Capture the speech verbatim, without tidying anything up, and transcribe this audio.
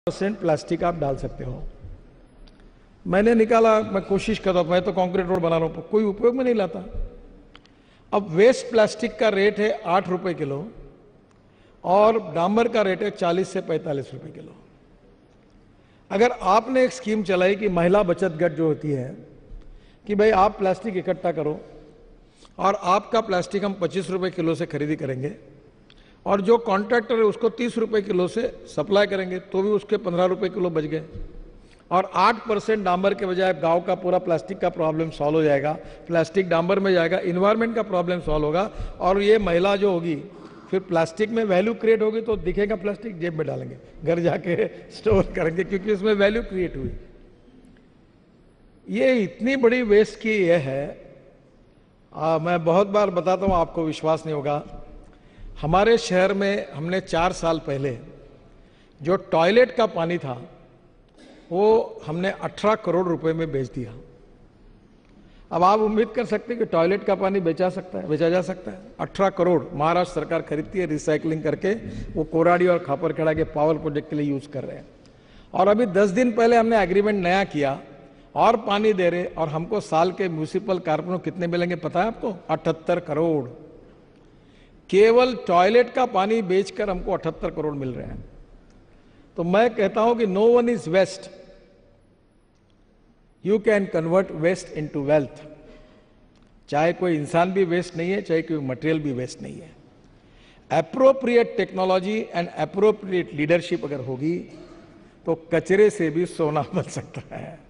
Percent plastic आप डाल सकते हो। मैंने निकाला, मैं कोशिश कर रहा हूं, मैं तो कंक्रीट रोड बना रहा हूं, कोई उपयोग में नहीं लाता। अब वेस्ट प्लास्टिक का रेट है आठ रुपए किलो और डामर का रेट है चालीस से पैंतालीस रुपए किलो। अगर आपने एक स्कीम चलाई कि महिला बचत गट जो होती है कि भाई आप प्लास्टिक इकट्ठा करो और आपका प्लास्टिक हम पच्चीस रुपए किलो से खरीदी करेंगे और जो कॉन्ट्रैक्टर है उसको तीस रुपए किलो से सप्लाई करेंगे, तो भी उसके पंद्रह रुपए किलो बच गए और आठ परसेंट डांबर के बजाय गांव का पूरा प्लास्टिक का प्रॉब्लम सॉल्व हो जाएगा। प्लास्टिक डांबर में जाएगा, इन्वायरमेंट का प्रॉब्लम सॉल्व होगा और ये महिला जो होगी फिर प्लास्टिक में वैल्यू क्रिएट होगी तो दिखेगा प्लास्टिक, जेब में डालेंगे, घर जाके स्टोर करेंगे क्योंकि उसमें वैल्यू क्रिएट हुई। ये इतनी बड़ी वेस्ट की ये है, आ, मैं बहुत बार बताता हूं, आपको विश्वास नहीं होगा। हमारे शहर में हमने चार साल पहले जो टॉयलेट का पानी था वो हमने अठारह करोड़ रुपए में बेच दिया। अब आप उम्मीद कर सकते हैं कि टॉयलेट का पानी बेचा सकता है, बेचा जा सकता है। अठारह करोड़ महाराष्ट्र सरकार खरीदती है, रिसाइकलिंग करके वो कोराडी और खापरखेड़ा के पावर प्रोजेक्ट के लिए यूज कर रहे हैं। और अभी दस दिन पहले हमने एग्रीमेंट नया किया और पानी दे रहे, और हमको साल के म्यूनिसिपल कारपोरेशन कितने मिलेंगे पता है आपको? अठहत्तर करोड़। केवल टॉयलेट का पानी बेचकर हमको अठहत्तर करोड़ मिल रहे हैं। तो मैं कहता हूं कि no one is waste, you can convert waste into wealth. चाहे कोई इंसान भी वेस्ट नहीं है, चाहे कोई मटेरियल भी वेस्ट नहीं है। Appropriate technology and appropriate leadership अगर होगी तो कचरे से भी सोना बन सकता है।